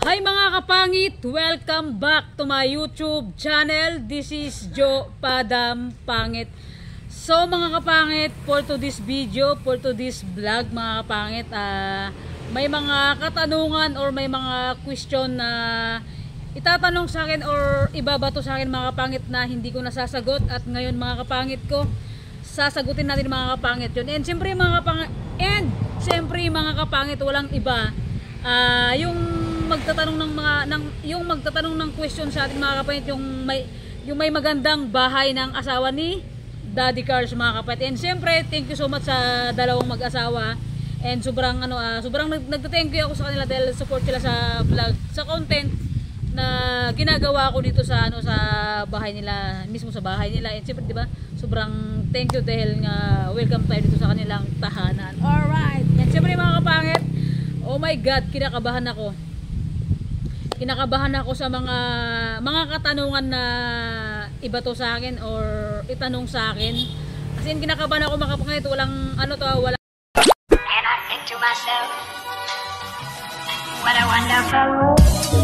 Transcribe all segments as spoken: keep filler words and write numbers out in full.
Hi mga kapangit! Welcome back to my YouTube channel. This is Joe Padam Pangit. So mga kapangit, for to this video, for to this vlog mga kapangit, uh, may mga katanungan or may mga question na itatanong sa akin or ibabato sa akin mga kapangit na hindi ko nasasagot. At ngayon mga kapangit ko, sasagutin natin mga kapangit yun. And siyempre mga kapangit, and siyempre mga kapangit, walang iba. Uh, yung magtatanong ng mga ng yung magtatanong ng question sa atin mga kapatid, yung may yung may magandang bahay ng asawa ni Daddy Cars mga kapatid. And siyempre thank you so much sa dalawang mag-asawa, and sobrang ano uh, sobrang nagte-thank you ako sa kanila dahil support sila sa vlog, sa content na ginagawa ko dito sa ano sa bahay nila, mismo sa bahay nila. And siyempre di ba sobrang thank you dahil nga welcome tayo dito sa kanilang tahanan. Alright, and siyempre mga kapangit, oh my god, kinakabahan ako. Kinakabahan ako sa mga mga katanungan na ibato sa akin or itanong sa akin. Kasi kinakabahan ako mga kapangit, walang ano to, wala. And I think to myself, what a wonderful world.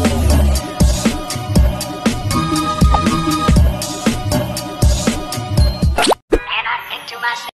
And I think to myself,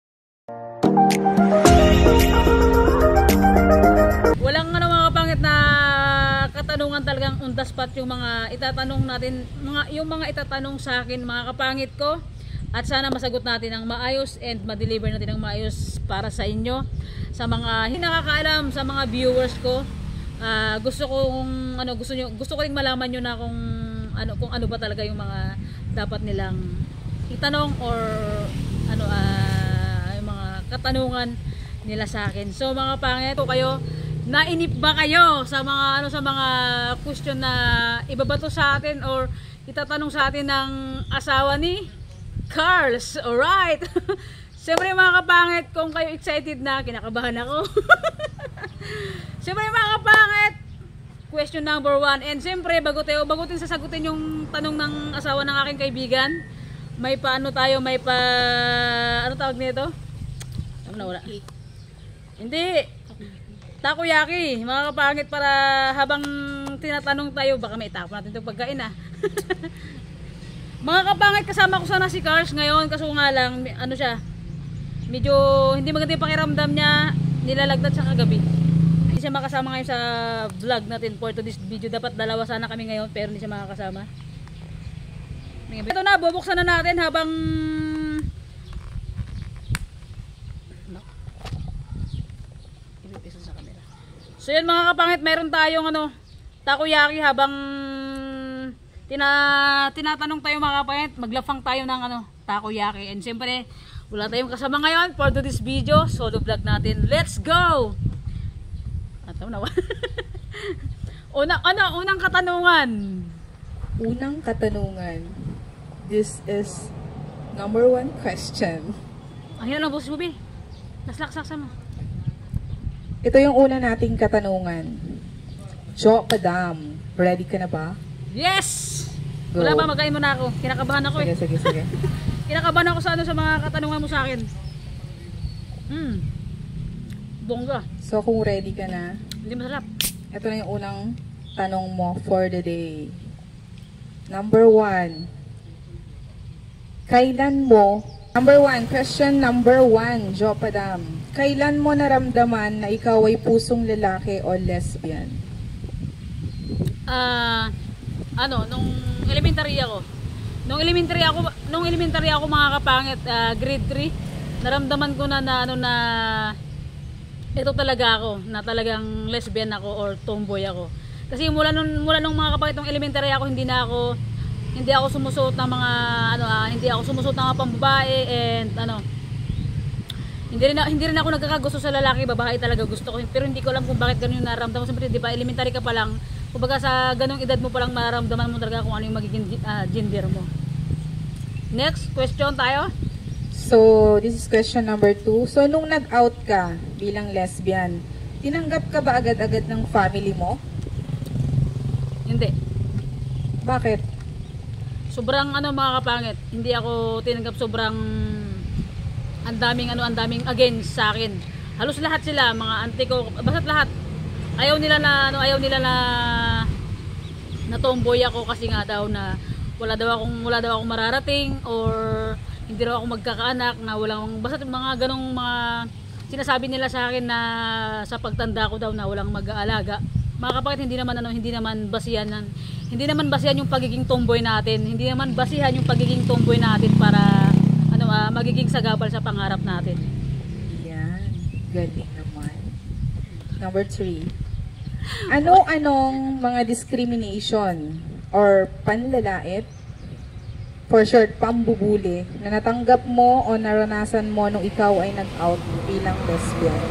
walang ano mga kapangit na katanungan, talagang on the spot yung mga itatanong natin, mga yung mga itatanong sa akin mga kapangit ko, at sana masagot natin ng maayos and ma-deliver natin ng maayos para sa inyo, sa mga hindi nakakaalam, sa mga viewers ko. Uh, gusto kong ano gusto niyo gusto ko ring malaman niyo na kung ano kung ano ba talaga yung mga dapat nilang itanong or ano uh, yung mga katanungan nila sa akin. So mga kapangit ko, kayo nainip ba kayo sa mga ano sa mga question na ibabato sa atin or itatanong sa atin ng asawa ni Carls? Alright. Siyempre mga kapangit, kung kayo excited na, kinakabahan ako. Siyempre mga kapangit, question number one. And siyempre bago tayo bagutin sasagutin yung tanong ng asawa ng aking kaibigan, may paano tayo, may pa ano tawag nito? Ano na wala? Hindi. Takoyaki, mga kapangit, para habang tinatanong tayo, baka may itapon natin itong pagkain ah. Mga kapangit, kasama ko sana si Cars ngayon, kaso nga lang, ano siya, medyo hindi maganda yung pakiramdam niya, nilalagdat siya kagabi. Hindi siya makasama ngayon sa vlog natin for to this video. Dapat dalawa sana kami ngayon, pero hindi siya makakasama. Ito na, bubuksan na natin habang so yun mga kapangit, meron tayong ano, takoyaki habang tina, tinatanong tayo mga kapangit, maglafang tayo ng ano, takoyaki. And siyempre, wala tayong kasama ngayon for this video, solo vlog natin. Let's go! Ataw na. Una, ano, unang katanungan. Unang katanungan. This is number one question. Ang hirap lang boses mo, Bi. Naslaksaksa mo. Ito yung una nating katanungan. Jo Padam, ready ka na ba? Yes! Go. Wala ba, magayin mo na ako. Kinakabahan ako sige, eh. Sige, sige, sige. Kinakabahan ako sa ano, sa mga katanungan mo sa akin. Hmm. Bongga. So kung ready ka na, Hindi masarap. ito na yung unang tanong mo for the day. Number one. Kailan mo, number one, question number one, Jo Padam. Kailan mo naramdaman na ikaw ay pusong lalaki o lesbian? Ah, uh, ano, nung elementary ako. Nung elementary ako, nung elementary ako mga kapangit, uh, grade three, naramdaman ko na na ano na ito talaga ako, na talagang lesbian ako or tomboy ako. Kasi mula nung mula nung mga kapangit, nung elementary ako, hindi na ako hindi ako sumusuot ng mga ano, uh, hindi ako sumusuot ng mga pambabae, and ano, Hindi rin, hindi rin ako nagkakagusto sa lalaki, babae talaga gusto ko. Pero hindi ko alam kung bakit ganun yung nararamdaman. Siyempre, di ba, elementary ka pa lang. Kumbaga sa ganung edad mo pa lang mararamdaman mo talaga kung ano yung magiging uh, gender mo. Next question tayo. So, this is question number two. So, nung nag-out ka bilang lesbian, tinanggap ka ba agad-agad ng family mo? Hindi. Bakit? Sobrang ano mga kapangit, hindi ako tinanggap. Sobrang ang daming ano, ang daming against sa akin. Halos lahat sila, mga auntie ko, basta lahat. Ayaw nila na ano, ayaw nila na na tomboy ako kasi nga daw na wala daw akong wala daw akong mararating or hindi raw ako magkakaanak na walang basta mga ganong mga sinasabi nila sa akin na sa pagtanda ko daw na walang mag-aalaga. Mga kapatid, hindi naman ano, hindi naman basihan ng, hindi naman basihan yung pagiging tomboy natin. Hindi naman basihan yung pagiging tomboy natin para ano ah, magiging sagabal sa pangarap natin. Yan. Galing naman. Number three. Ano-anong mga discrimination or panlalait, for short, pambubuli, na natanggap mo o naranasan mo nung ikaw ay nag-out bilang lesbian?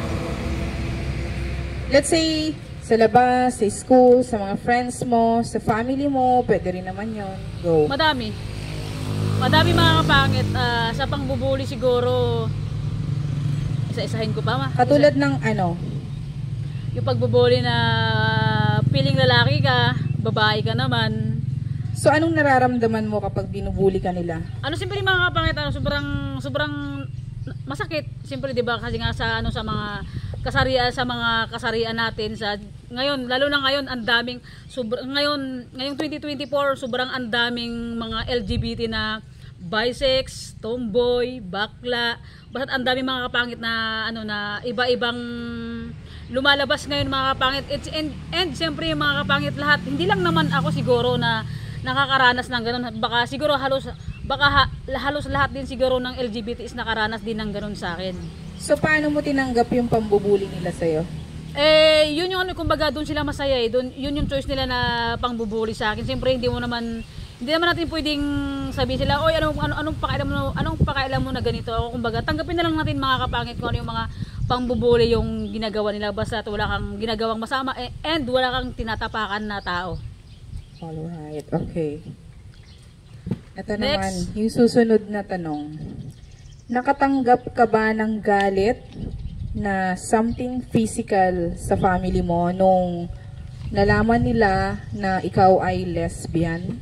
Let's say, sa labas, sa school, sa mga friends mo, sa family mo, pwede rin naman yon. Go. Madami. Madami mga kapangit. Ah, sa pangbubuli siguro, isa-isahin ko pa ma. Katulad ng ano? Yung pagbubuli na piling lalaki ka, babae ka naman. So, anong nararamdaman mo kapag binubuli ka nila? Ano siyempre mga kapangit, ano, sobrang sobrang masakit. Siyempre 'di ba kasi nga sa ano sa mga kasarian sa mga kasarian natin sa ngayon, lalo na ngayon ang daming sobr- ngayon ngayong twenty twenty-four sobrang ang daming mga L G B T na bisex, tomboy, bakla. Basta ang daming mga kapangit na ano na iba-ibang lumalabas ngayon mga kapangit. It's, and, and siyempre yung mga kapangit lahat, hindi lang naman ako siguro na nakakaranas ng ganun. Baka siguro halos, baka ha, halos lahat din siguro ng L G B T is nakaranas din ng ganun sa akin. So, paano mo tinanggap yung pambubuli nila sa'yo? Eh, yun yung ano, kumbaga doon sila masaya eh. Doon, yun yung choice nila na pangbubuli sa akin. Siyempre hindi mo naman, hindi naman natin pwedeng sabihin sila, oy, anong, ano, anong pakailan mo, anong pakailan mo na ganito. O, kumbaga, tanggapin na lang natin mga kapangit kung ano yung mga pangbubuli yung ginagawa nila basta wala kang ginagawang masama eh, and wala kang tinatapakan na tao. Alright, okay. Ito Next. naman, yung susunod na tanong. Nakatanggap ka ba ng galit na something physical sa family mo nung nalaman nila na ikaw ay lesbian?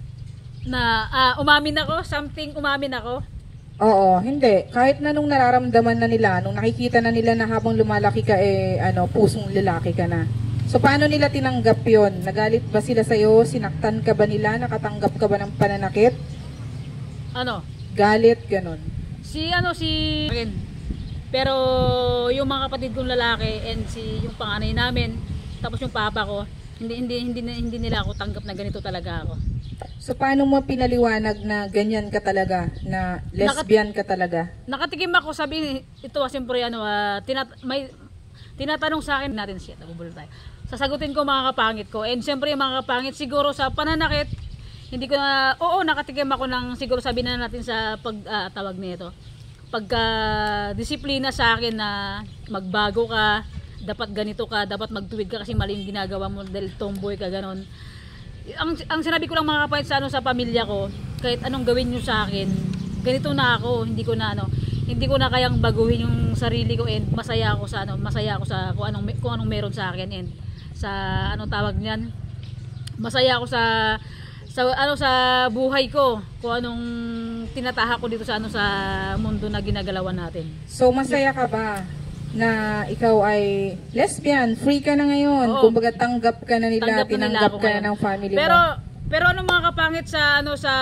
Na ah, umamin ako, something umamin ako. Oo, hindi. Kahit na nung nararamdaman na nila, nung nakikita na nila na habang lumalaki ka, eh, ano, pusong lalaki ka na. So, paano nila tinanggap yon? Nagalit ba sila sa'yo? Sinaktan ka ba nila? Nakatanggap ka ba ng pananakit? Ano? Galit, ganun. Si ano si pero yung mga kapatid kong lalaki and si yung panganay namin tapos yung papa ko hindi hindi hindi hindi nila ako tanggap na ganito talaga ako. So, paano mo pinaliwanag na ganyan ka talaga? Na lesbian ka talaga? Nakatikim ako, sabi ito siyempre ano ah, tinat may tinatanong sa akin natin siya nabubulol tayo. Sasagutin ko mga kapangit ko and siyempre yung mga kapangit siguro sa pananakit hindi ko na, oo, nakatikim ako ng siguro sabi na natin sa pag uh, tawag nito. Pagka disiplina sa akin na magbago ka, dapat ganito ka, dapat magtuwid ka kasi mali yung ginagawa mo dahil tomboy ka ganon. Ang ang sinabi ko lang mga kapatid sa ano sa pamilya ko, kahit anong gawin niyo sa akin, ganito na ako, hindi ko na ano, hindi ko na kayang baguhin yung sarili ko and masaya ako sa ano, masaya ako sa kung anong kung anong meron sa akin and sa anong tawag niyan. Masaya ako sa sa ano sa buhay ko kung anong tinataha ko dito sa ano sa mundo na ginagalawan natin. So, masaya ka ba na ikaw ay lesbian? Free ka na ngayon. Oo. Kumbaga, tanggap ka na nila, Tanggap na nila tinanggap ako ka na ngayon. ng family Pero mo. pero ano mga kapangit sa ano sa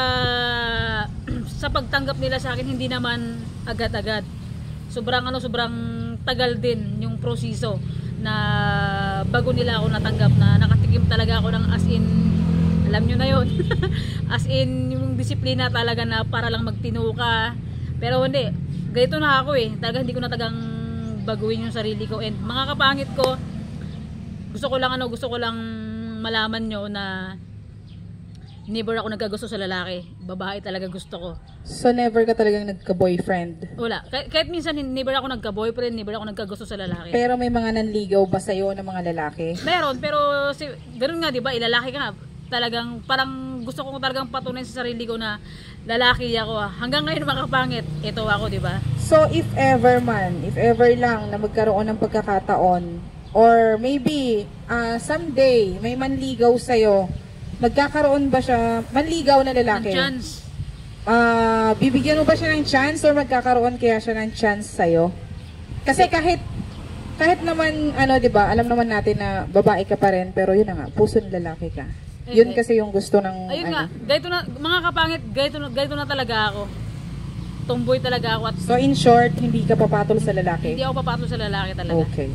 sa pagtanggap nila sa akin hindi naman agad-agad. Sobrang ano sobrang tagal din yung proseso na bago nila ako natanggap na nakatikim talaga ako ng as in alam nyo na yun. As in, yung disiplina talaga na para lang magtino ka. Pero hindi, ganito na ako eh. Talaga hindi ko na tagang baguhin yung sarili ko. And mga kapangit ko, gusto ko lang ano, gusto ko lang malaman nyo na never ako nagkagusto sa lalaki. Babae talaga gusto ko. So, never ka talagang nagka-boyfriend? Wala. Kahit, kahit minsan never ako nagka-boyfriend, never ako nagkagusto sa lalaki. Pero may mga nanligaw ba sa'yo ng mga lalaki? Meron, pero si, ganun nga, di ba? Ilalaki ka nga. Talagang parang gusto ko talagang patunayan sa sarili ko na lalaki ako. Hanggang ngayon mga kapangit, ito ako, di ba? So, if ever man, if ever lang na magkaroon ng pagkakataon, or maybe uh, someday may manligaw sa'yo, magkakaroon ba siya, manligaw na lalaki? Ang chance. Ah, bibigyan mo ba siya ng chance or magkakaroon kaya siya ng chance sa'yo? Kasi kahit kahit naman ano, 'di ba? Alam naman natin na babae ka pa rin, pero yun na nga, puso ng lalaki ka. Yun Eh, kasi yung gusto ng Ayun ano. nga, ganito na, mga kapangit, ganito, na- ganito na talaga ako. Tomboy talaga ako at So in short, hindi ka papatol sa lalaki? hindi ako papatol sa lalaki talaga. Okay.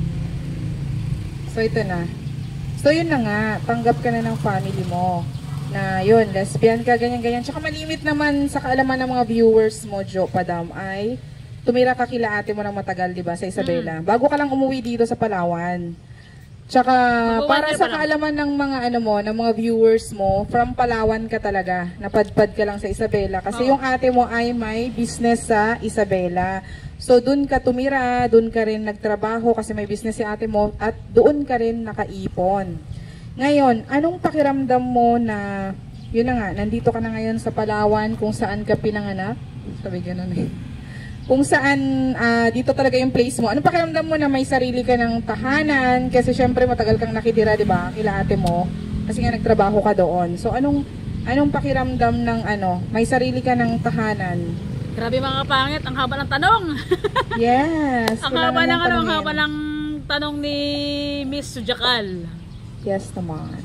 So ito na. So yun na nga, tanggap ka na ng family mo. Na yun, lesbian ka, ganyan-ganyan. Tsaka malimit naman sa kaalaman ng mga viewers mo, Jo Padam, ay tumira ka kila ate mo ng matagal, di ba, sa Isabela. Bago ka lang umuwi dito sa Palawan. Tsaka Mag-one para year sa pa lang. kaalaman ng mga ano mo, ng mga viewers mo, from Palawan ka talaga. Napadpad ka lang sa Isabela. Kasi Oo. yung ate mo ay may business sa Isabela. So doon ka tumira, doon ka rin nagtrabaho kasi may business si ate mo at doon ka rin nakaipon. Ngayon, anong pakiramdam mo na, yun na nga, nandito ka na ngayon sa Palawan kung saan ka pinanganak? Sabi ganun eh. Kung saan ah, dito talaga yung place mo. Anong pakiramdam mo na may sarili ka ng tahanan? Kasi syempre matagal kang nakitira, di ba? Kila ate mo. Kasi nga nagtrabaho ka doon. So anong anong pakiramdam ng ano, may sarili ka ng tahanan? Grabe mga kapangit, ang haba ng tanong. Yes. ang wala haba namang ng ano, ang tanongin. haba ng tanong ni Miss Sujakal. Yes naman.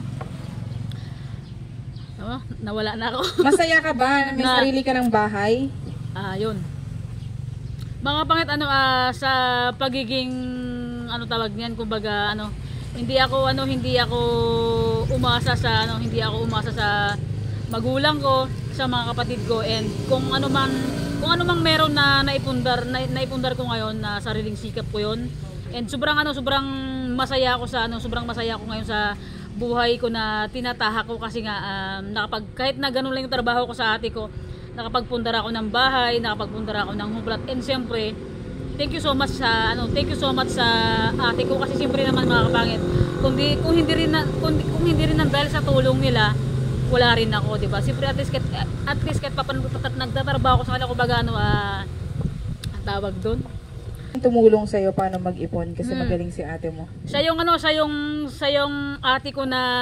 Oh, nawala na ako. Masaya ka ba na may Na- sarili ka ng bahay? Ah, yun. Mga pangit ano ah, sa pagiging ano tawag niyan, kumbaga ano, hindi ako ano, hindi ako umasa sa ano, hindi ako umasa sa magulang ko, sa mga kapatid ko, and kung ano man kung ano mang meron na naipundar na, naipundar ko ngayon na sariling sikap ko 'yon. And sobrang ano, sobrang masaya ako sa ano, sobrang masaya ako ngayon sa buhay ko na tinatahak ko kasi nga um, nakapag kahit na ganun lang yung trabaho ko sa ate ko, nakapagpundar ako ng bahay, nakapagpundar ako ng humplat. And siyempre, thank you so much sa ano, thank you so much sa ate ko kasi siyempre naman mga kapangit, kung, di, kung hindi rin na, kung, kung hindi rin nang dahil sa tulong nila, wala rin ako, di ba? Siyempre at least kahit, at least kahit papan nagtatrabaho ako sa kanila, kumbaga ano, ah, ang tawag doon. Tumulong sa'yo paano mag-ipon kasi Hmm. magaling si ate mo. Siya yung ano, siya yung, siya yung ate ko na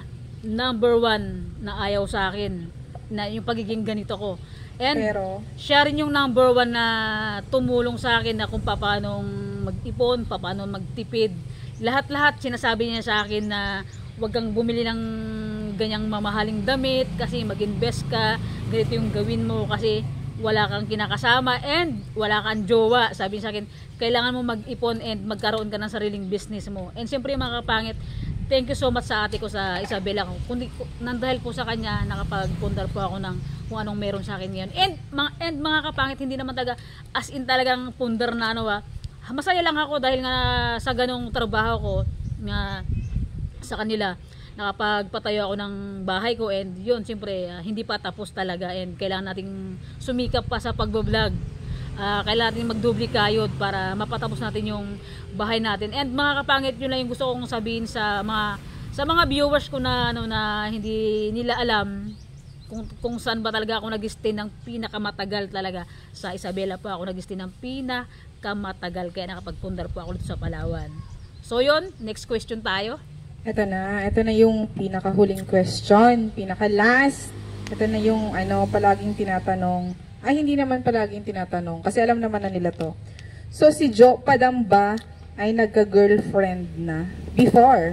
number one na ayaw sa akin, na yung pagiging ganito ko. And Pero, siya rin yung number one na tumulong sa akin na kung paano mag-ipon, paano magtipid. Lahat-lahat sinasabi niya sa akin na huwag kang bumili ng ganyang mamahaling damit kasi mag-invest ka, ganito yung gawin mo kasi wala kang kinakasama and wala kang jowa. Sabi niya sa akin, kailangan mo mag-ipon and magkaroon ka ng sariling business mo. And siyempre mga kapangit, thank you so much sa ate ko sa Isabela. Kundi nandahil po sa kanya, nakapagpundar po ako ng kung anong meron sa akin ngayon. And mga, and mga kapangit, hindi naman talaga as in talagang pundar na ano ah. Masaya lang ako dahil nga sa ganong trabaho ko nga sa kanila. Nakapagpatayo ako ng bahay ko and yun, siyempre ah, hindi pa tapos talaga and kailangan nating sumikap pa sa pagbablog. Uh, kailangan natin magdubli kayod para mapatapos natin yung bahay natin. And mga kapangit, yun lang yung gusto kong sabihin sa mga sa mga viewers ko na ano na hindi nila alam kung, kung saan ba talaga ako nag-stay ng pinakamatagal talaga. Sa Isabela po ako nag-stay ng pinakamatagal kaya nakapagpundar po ako dito sa Palawan. So yun, next question tayo. eto na, eto na yung pinakahuling question, pinaka-last. Ito na yung ano, palaging tinatanong. Ay, hindi naman palaging tinatanong kasi alam naman na nila to. So, si Jo Padam ba ay nagka-girlfriend na before?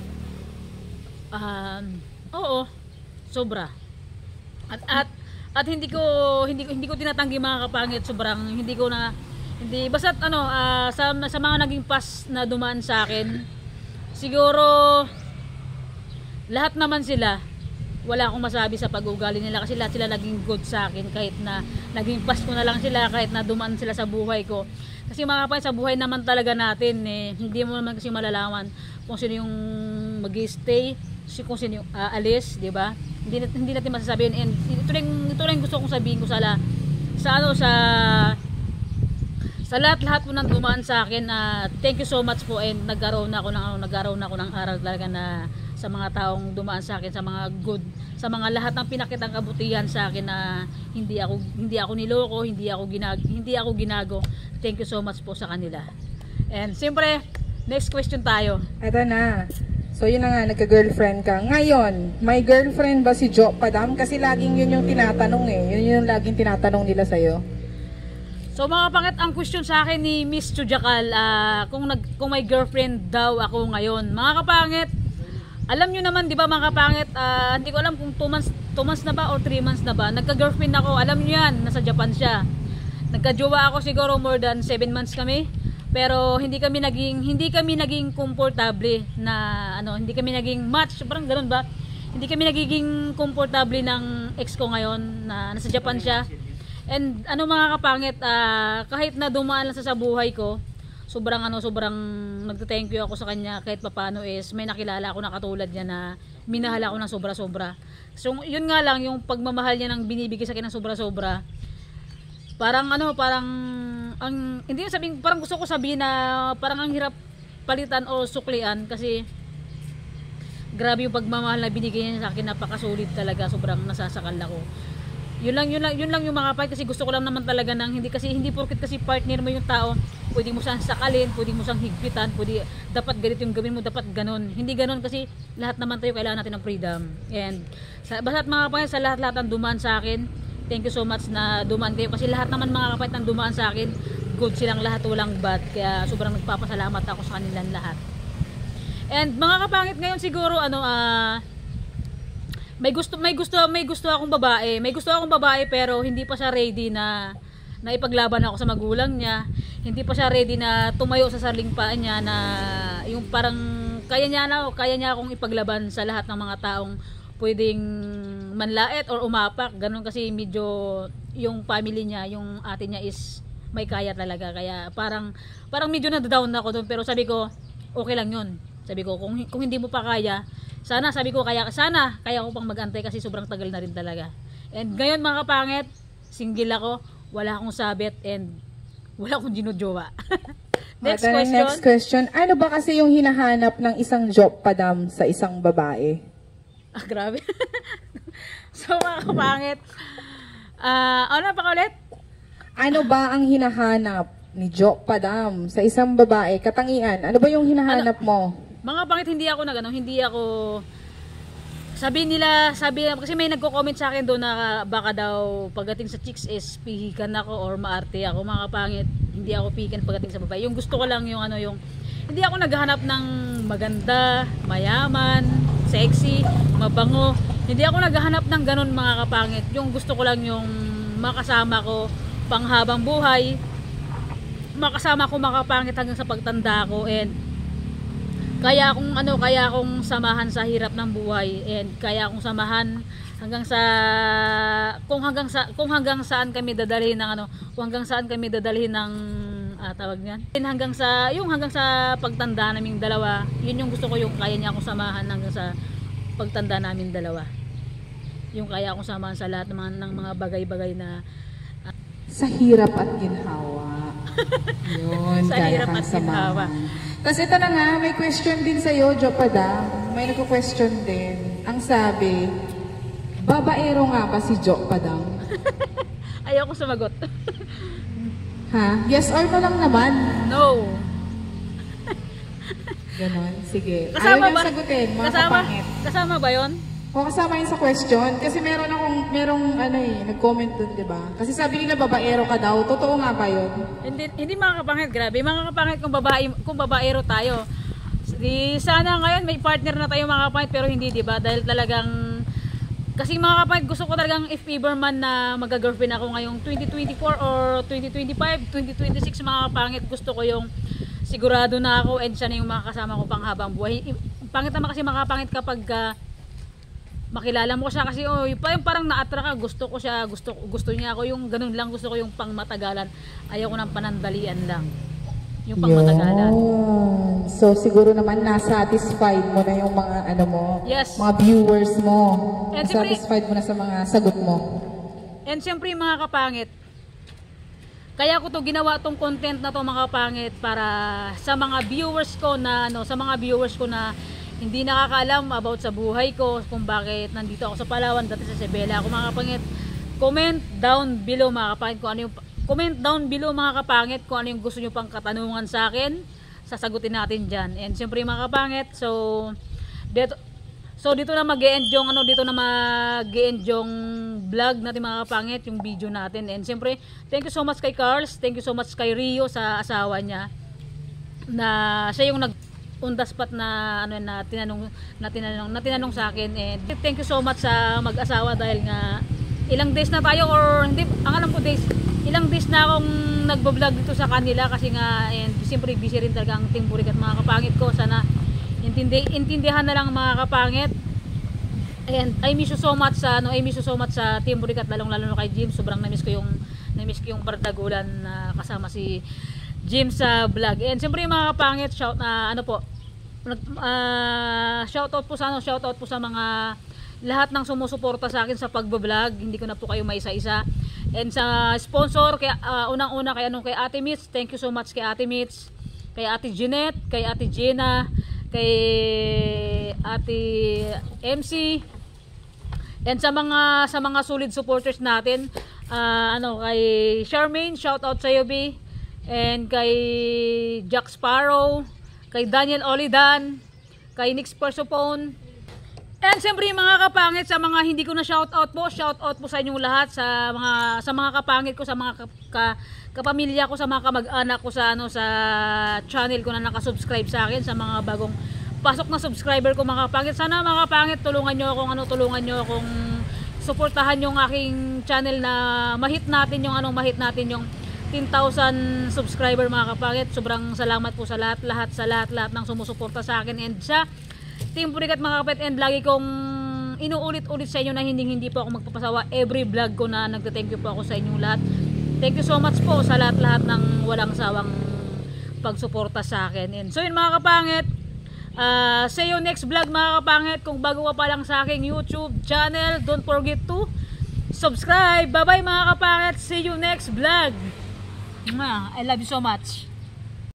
Um, oo, sobra. At at at hindi ko hindi ko hindi ko tinatanggi mga kapangit, sobrang hindi ko na hindi basta ano ah, sa sa mga naging pas na dumaan sa akin, siguro lahat naman sila wala akong masabi sa pag-uugali nila kasi lahat sila naging good sa akin kahit na naging pas ko na lang sila, kahit na dumaan sila sa buhay ko. Kasi mga kapatid, sa buhay naman talaga natin eh, hindi mo naman kasi malalaman kung sino yung mag-stay, kung sino yung aalis, di ba? Hindi, hindi natin masasabihin. And ito lang, ito lang gusto kong sabihin ko sa la, sa ano sa sa lahat-lahat po nang dumaan sa akin. Uh, thank you so much po and nagkaroon na ako ng ano, nagkaroon na ako ng aral talaga na sa mga taong dumaan sa akin, sa mga good, sa mga lahat ng pinakitang kabutihan sa akin na hindi ako hindi ako niloko, hindi ako ginag hindi ako ginago. Thank you so much po sa kanila. And siyempre, next question tayo. Eto na. So, yun na nga, nagka-girlfriend ka. Ngayon, may girlfriend ba si Jo Padam? Kasi laging yun yung tinatanong eh. Yun yung laging tinatanong nila sa'yo. So mga pangit, ang question sa akin ni Miss Chujakal, uh, kung, nag, kung may girlfriend daw ako ngayon. Mga kapangit, Alam nyo naman, di ba mga kapangit, ah, hindi ko alam kung two months, two months na ba or three months na ba. Nagka-girlfriend ako, alam nyo yan, nasa Japan siya. Nagka-jowa ako siguro more than seven months kami. Pero hindi kami naging hindi kami naging komportable na ano, hindi kami naging match, parang ganoon ba? Hindi kami nagiging komportable ng ex ko ngayon na nasa Japan siya. And ano mga kapangit, ah, kahit na dumaan lang sa, sa buhay ko, sobrang ano, sobrang nagte-thank you ako sa kanya kahit papaano is may nakilala ako na katulad niya na minahal ako ng sobra-sobra. So yun nga lang yung pagmamahal niya ng binibigay sa akin ng sobra-sobra. Parang ano, parang ang hindi sabihin, parang gusto ko sabihin na parang ang hirap palitan o suklian kasi grabe yung pagmamahal na binigay niya sa akin, napakasulit talaga, sobrang nasasakal ako. Yun lang, yun lang, yun lang yung mga part kasi gusto ko lang naman talaga ng hindi kasi hindi porket kasi partner mo yung tao, pwede mo siyang sakalin, pwede mo siyang higpitan, pwede dapat ganito yung gawin mo, dapat ganon. Hindi ganon kasi lahat naman tayo kailangan natin ng freedom. And sa basta mga kapatid, sa lahat-lahat ng dumaan sa akin, thank you so much na dumaan kayo kasi lahat naman mga kapatid ng dumaan sa akin, good silang lahat, walang bad. Kaya sobrang nagpapasalamat ako sa kanilang lahat. And mga kapangit ngayon siguro ano ah uh, may gusto may gusto may gusto akong babae. May gusto akong babae pero hindi pa siya ready na na ipaglaban ako sa magulang niya. Hindi pa siya ready na tumayo sa sariling paa niya na yung parang kaya niya na kaya niya akong ipaglaban sa lahat ng mga taong pwedeng manlait or umapak. Ganun kasi medyo yung family niya, yung ate niya is may kaya talaga. Kaya parang parang medyo na-down ako doon pero sabi ko okay lang 'yun. Sabi ko kung kung hindi mo pa kaya, sana sabi ko kaya sana kaya ko pang mag-antay kasi sobrang tagal na rin talaga. And ngayon mga kapangit, single ako, wala akong sabit and wala akong ginujowa. Next At, uh, question. Next question. Ano ba kasi yung hinahanap ng isang job padam sa isang babae? Ah, grabe. So mga kapangit, ah, uh, ano pa ulit? Ano ba ang hinahanap ni job padam sa isang babae? Katangian. Ano ba yung hinahanap mo? Mga pangit, hindi ako nagano, hindi ako sabi nila, sabi kasi may nagko-comment sa akin doon na baka daw pagdating sa chicks is pihikan ako or maarte ako. Mga pangit, hindi ako pihikan pagdating sa babae. Yung gusto ko lang yung ano yung hindi ako naghahanap ng maganda, mayaman, sexy, mabango. Hindi ako naghahanap ng ganun mga kapangit. Yung gusto ko lang yung makasama ko panghabang buhay. Makasama ko mga kapangit hanggang sa pagtanda ko and kaya akong ano kaya akong samahan sa hirap ng buhay and kaya akong samahan hanggang sa kung hanggang sa kung hanggang saan kami dadalhin ng ano kung hanggang saan kami dadalhin ng ah, tawag niyan hanggang sa yung hanggang sa pagtanda naming dalawa. Yun yung gusto ko, yung kaya niya akong samahan hanggang sa pagtanda naming dalawa, yung kaya akong samahan sa lahat ng mga, ng mga bagay-bagay na ah, sa hirap at ginhawa. Yun, sa kaya hirap kang at ginhawa. Tapos ito na nga, may question din sa'yo, Jopada. May nagko-question din. Ang sabi, babaero nga ba si Jopada? Ayaw ko sumagot. Ha? Yes or no lang naman? No. Ganon, sige. Kasama Ayaw ba? niyang sagutin, mga Kasama? kapangit. Kasama ba 'yon? O kasama yun sa question. Kasi meron akong, merong ano eh, nag-comment dun, di ba? Kasi sabi nila babaero ka daw. Totoo nga ba yun? Hindi hindi mga kapangit, grabe. Mga kapangit kung babae kung babaero tayo. Di sana ngayon may partner na tayo mga kapangit pero hindi, di ba? Dahil talagang kasi mga kapangit gusto ko talagang if ever man na mag-girlfriend ako ngayong twenty twenty-four or twenty twenty-five, twenty twenty-six mga kapangit, gusto ko yung sigurado na ako and siya na yung makakasama ko pang habang buhay. Pangit naman kasi mga kapangit kapag uh, makilala mo ko siya kasi oh, parang, parang na-attract ka, gusto ko siya, gusto gusto niya ako, yung ganun lang, gusto ko yung pangmatagalan. Ayaw ko ng panandalian lang. Yung pangmatagalan. Yun. So siguro naman na-satisfied mo na yung mga ano mo, Yes. mga viewers mo. And siyempre- Satisfied mo na sa mga sagot mo. And syempre mga kapangit, kaya ko to ginawa tong content na to mga kapangit para sa mga viewers ko na ano, sa mga viewers ko na hindi nakakaalam about sa buhay ko, kung bakit nandito ako sa Palawan, dati sa Isabela ako mga kapangit. Comment down below mga kapangit kung ano yung comment down below mga kapangit kung ano yung gusto nyo pang katanungan sa akin. Sasagutin natin diyan. And syempre mga kapangit, so dito so dito na mag-e-end yung ano, dito na mag-e-end yung vlog natin mga kapangit, yung video natin. And syempre, thank you so much kay Carls, thank you so much kay Rio sa asawa niya na siya yung nag on the spot na ano na tinanong na tinanong na tinanong sa akin, and thank you so much sa mag-asawa dahil nga ilang days na tayo, or hindi ang alam ko days ilang days na akong nagbo-vlog dito sa kanila kasi nga, and siyempre busy rin talaga ang Team Burikat mga kapangit ko. Sana intindi intindihan na lang mga kapangit. And I miss you so much sa ano I miss you so much sa Team Burikat, lalong lalo na kay Jim. Sobrang na-miss ko yung na-miss ko yung bardagulan na kasama si Jim sa vlog. And siyempre mga kapangit, shout na uh, ano po, uh, shout out po sa ano, shout out po sa mga lahat ng sumusuporta sa akin sa pagbo-vlog. Hindi ko na po kayo maisa-isa. And sa sponsor, kaya uh, unang-una kay anong kay Ate Mitch, thank you so much kay Ate Mitch, kay Ate Jeanette, kay Ate Gina, kay Ate M C. And sa mga sa mga solid supporters natin, uh, ano kay Charmaine, shout out sa iyo B. And kay Jack Sparrow, kay Daniel Olidan, kay Nix Persopone. And siyempre mga kapangit, sa mga hindi ko na shout out po, shout out po sa inyong lahat, sa mga sa mga kapangit ko, sa mga ka, ka, kapamilya ko, sa mga kamag-anak ko sa ano sa channel ko na naka-subscribe sa akin, sa mga bagong pasok na subscriber ko mga kapangit. Sana mga kapangit, tulungan niyo akong ano, tulungan niyo akong suportahan yung aking channel na mahit natin yung ano, mahit natin yung ten thousand subscriber mga kapangit. Sobrang salamat po sa lahat, lahat sa lahat, lahat ng sumusuporta sa akin and sa Team Burikat mga kapangit. And lagi kong inuulit-ulit sa inyo na hindi hindi po ako magpapasawa every vlog ko na nagte-thank you po ako sa inyong lahat. Thank you so much po sa lahat-lahat ng walang sawang pagsuporta sa akin. And so yun mga kapangit, uh, see you next vlog mga kapangit. Kung bago ka pa lang sa aking YouTube channel, don't forget to subscribe. Bye bye mga kapangit, see you next vlog. I love you so much.